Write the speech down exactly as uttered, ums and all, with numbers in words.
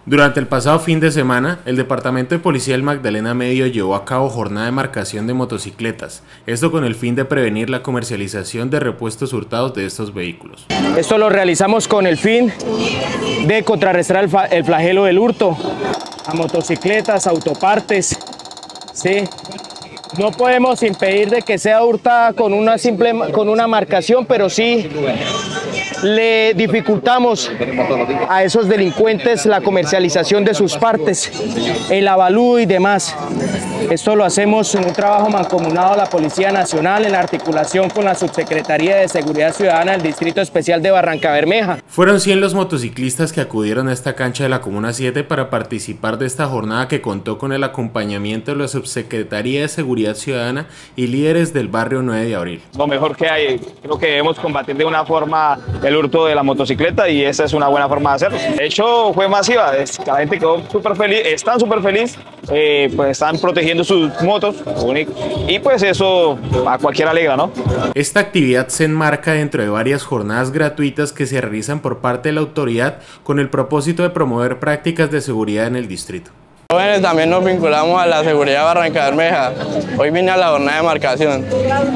Durante el pasado fin de semana, el Departamento de Policía del Magdalena Medio llevó a cabo jornada de marcación de motocicletas, esto con el fin de prevenir la comercialización de repuestos hurtados de estos vehículos. Esto lo realizamos con el fin de contrarrestar el flagelo del hurto a motocicletas, autopartes, ¿sí? No podemos impedir de que sea hurtada con una simple con una marcación, pero sí le dificultamos a esos delincuentes la comercialización de sus partes, el avalúo y demás. Esto lo hacemos en un trabajo mancomunado a la Policía Nacional en la articulación con la Subsecretaría de Seguridad Ciudadana del Distrito Especial de Barrancabermeja. Fueron cien los motociclistas que acudieron a esta cancha de la Comuna siete para participar de esta jornada que contó con el acompañamiento de la Subsecretaría de Seguridad Ciudadana y líderes del barrio nueve de abril. Lo mejor que hay, creo que debemos combatir de una forma el hurto de la motocicleta y esa es una buena forma de hacerlo. De hecho fue masiva, la gente quedó súper feliz, están súper feliz, eh, pues están protegiendo sus motos y pues eso a cualquiera alegra, ¿no? Esta actividad se enmarca dentro de varias jornadas gratuitas que se realizan por parte de la autoridad con el propósito de promover prácticas de seguridad en el distrito. Jóvenes también nos vinculamos a la seguridad de Barrancabermeja. Hoy vine a la jornada de marcación.